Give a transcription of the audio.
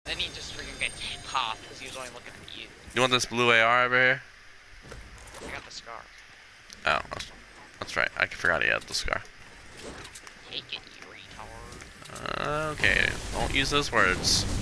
Then he just freaking gets popped because he was only looking at you. You want this blue AR over here? I got the scar. Oh, that's right. I forgot he had the scar. Take it, you retard. Okay, don't use those words.